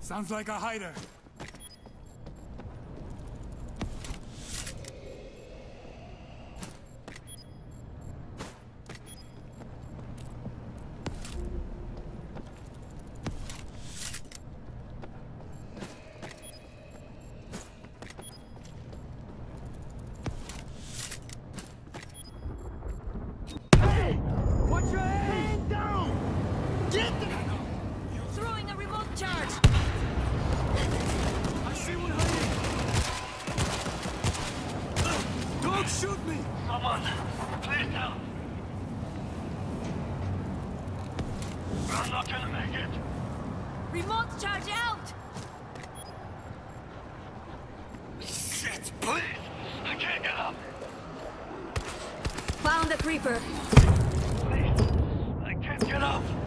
Sounds like a hider. Shoot me! Someone, please help! I'm not gonna make it! Remote charge out! Shit, please! I can't get up! Found the creeper. Please, I can't get up!